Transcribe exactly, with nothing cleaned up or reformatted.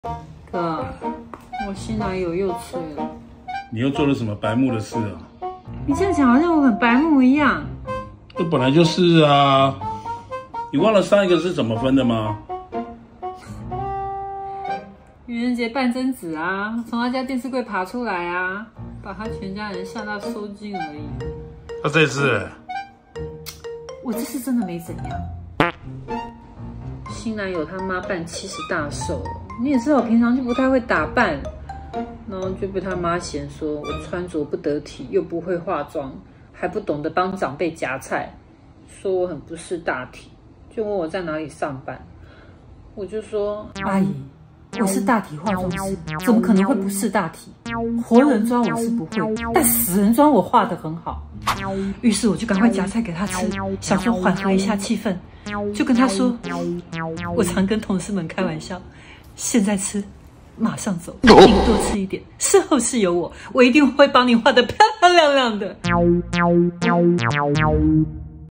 哥，我新男友又催了。 你又做了什么白目的事啊？ 你这样讲好像我很白目一样。 这本来就是啊。你忘了上一个是怎么分的吗？ 愚人节扮贞子啊，从他家电视柜爬出来啊，把他全家人吓到收惊而已。 他这次， 我这次真的没怎样。新男友他妈办七十大寿了，你也知道我平常就不太会打扮，然后就被他妈嫌说我穿着不得体，又不会化妆，还不懂得帮长辈夹菜，说我很不识大体，就问我在哪里上班，我就说阿姨，我是大体化妆师，怎么可能会不识大体？活人妆我是不会，但死人妆我画得很好。于是我就赶快夹菜给他吃，想说缓和一下气氛，就跟他说，我常跟同事们开玩笑，现在吃，马上走，请多吃一点，事后是有我，我一定会帮你画得漂漂亮亮的。